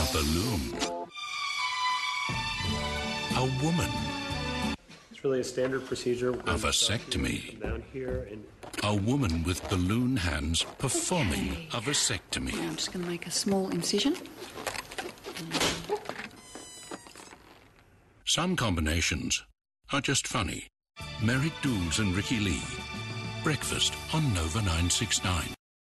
balloon. A woman. It's really a standard procedure. A vasectomy. Down here and A woman with balloon hands performing a vasectomy. Now I'm just going to make a small incision. Some combinations are just funny. Merrick Dools and Ricky Lee. Breakfast on Nova 969.